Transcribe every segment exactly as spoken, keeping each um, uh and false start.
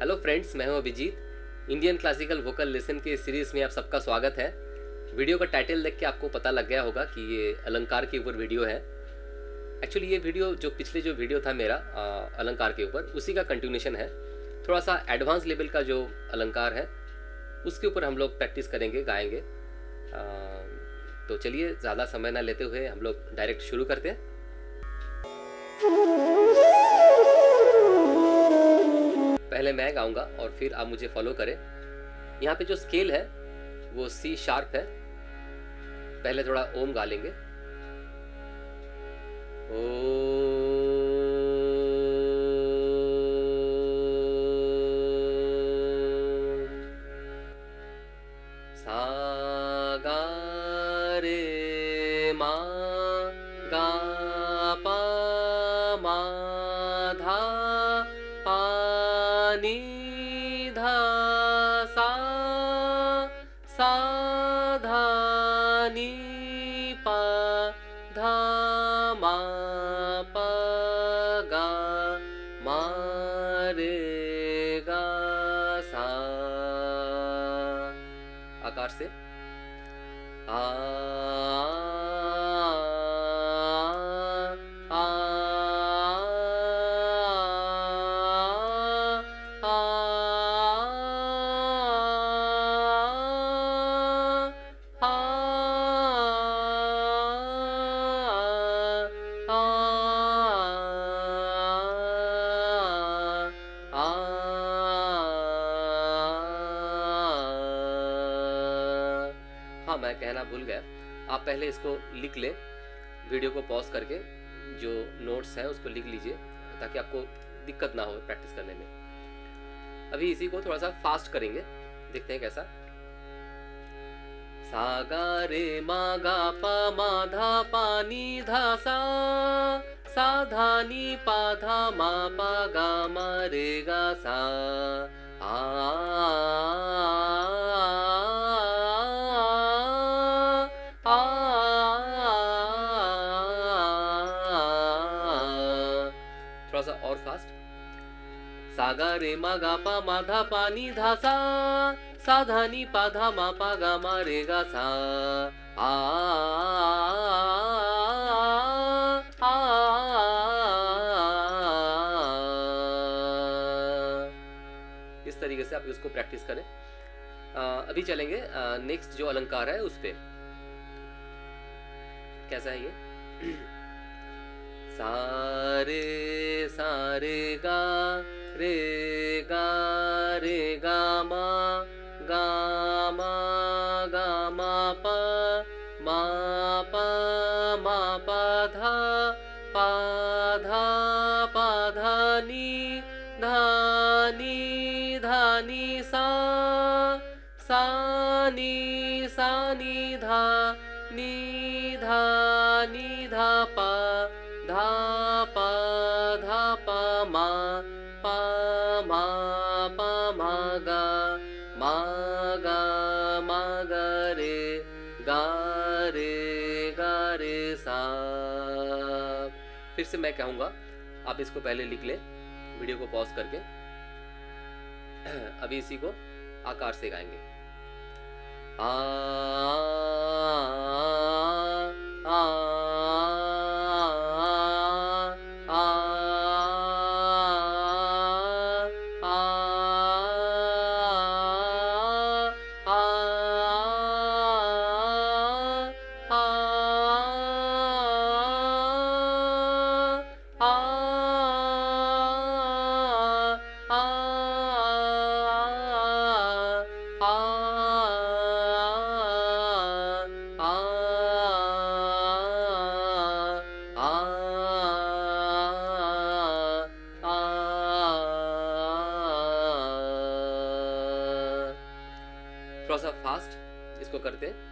Hello friends, मैं हूं Abhijeet. Indian classical vocal lesson के सीरीज़ में आप सबका स्वागत है। वीडियो का टाइटल देख के आपको पता लग गया होगा कि ये अलंकार के ऊपर वीडियो है। एक्चुअली ये वीडियो जो पिछले जो वीडियो था मेरा आ, अलंकार के ऊपर, उसी का कंटिन्यूशन है। थोड़ा सा एडवांस लेवल का जो अलंकार है उसके ऊपर हम लोग प्रैक्टिस करेंगे, गाएंगे। आ, तो चलिए ज़्यादा समय ना लेते हुए हम लोग डायरेक्ट शुरू करते हैं। पहले मैं गाऊंगा और फिर आप मुझे फॉलो करें। यहाँ पे जो स्केल है वो सी शार्प है। पहले थोड़ा ओम गा लेंगे। ओ सा गा रे मा गा पा मा धा पा नी धा सा सा धा नी पा धा मा पा गा मा रे गा सा। आकार से आ आ हाँ, मैं कहना भूल गया। आप पहले इसको लिख लें, वीडियो को पॉज करके जो नोट्स हैं उसको लिख लीजिए ताकि आपको दिक्कत ना हो प्रैक्टिस करने में। अभी इसी को थोड़ा सा फास्ट करेंगे, देखते हैं कैसा। सा गा रे मा गा पा मा धा पा नी धा सा सा धा नी पा धा मा पा गा मा रे गा सा। आ थोड़ा सा और फास्ट। सा गा रे मा गा पा मा धा पा नी धा सा सा धा नी पा धा मा पा गा मा रे गा सा। आ इस तरीके से आप इसको प्रैक्टिस करें। आ, अभी चलेंगे नेक्स्ट जो अलंकार है उस पे। कैसा है ये? सारे सारे गा रे गा रे गा मा गा मा गा मा पा मा पा मा पा धा पा धा पा धा नी धा नी धा नी सा सा नी सा नी धा नी धा नी धा पा धा पा धा पा मा पा मा पा मा गा मा गा मा गा रे गा रे गा रे सा। फिर से मैं कहूँगा, आप इसको पहले लिख ले वीडियो को पॉज करके। अभी इसी को आकार से गाएंगे। आ आ थोड़ा सा फास्ट इसको करते हैं।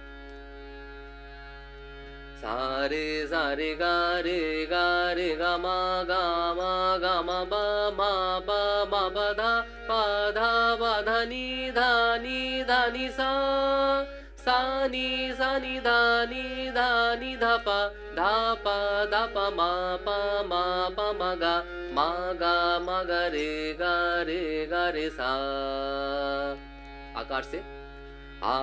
सारे सारे गा रे गा रे गा मा गा मा गा मा बा मा बा मा बा धा पा धा बा धा नी धा नी धा नी सा सा नी सा नी धा नी धा नी धा पा धा पा धा पा मा पा मा पा मा गा मा गा मा गा रे गा रे गा रे सा। आकार से आ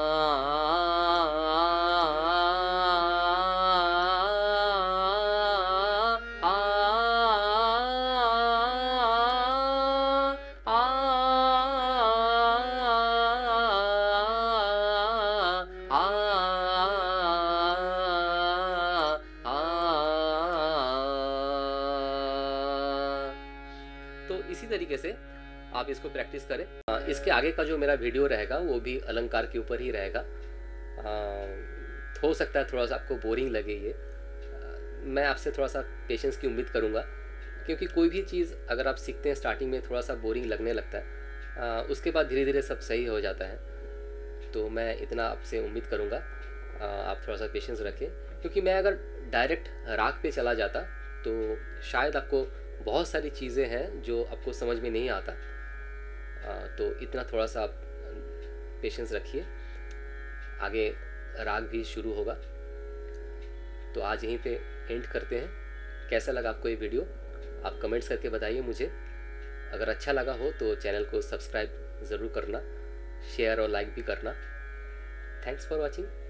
तो इसी तरीके से आप इसको प्रैक्टिस करें। इसके आगे का जो मेरा वीडियो रहेगा वो भी अलंकार के ऊपर ही रहेगा। आ, हो सकता है थोड़ा सा आपको बोरिंग लगे ये, आ, मैं आपसे थोड़ा सा पेशेंस की उम्मीद करूँगा, क्योंकि कोई भी चीज़ अगर आप सीखते हैं स्टार्टिंग में थोड़ा सा बोरिंग लगने लगता है, आ, उसके बाद धीरे धीरे सब सही हो जाता है। तो मैं इतना आपसे उम्मीद करूँगा आप थोड़ा सा पेशेंस रखें, क्योंकि मैं अगर डायरेक्ट राग पे चला जाता तो शायद आपको बहुत सारी चीज़ें हैं जो आपको समझ में नहीं आता। आ, तो इतना थोड़ा सा आप पेशेंस रखिए, आगे राग भी शुरू होगा। तो आज यहीं पे एंड करते हैं। कैसा लगा आपको ये वीडियो आप कमेंट्स करके बताइए मुझे। अगर अच्छा लगा हो तो चैनल को सब्सक्राइब ज़रूर करना, शेयर और लाइक भी करना। Thanks for watching.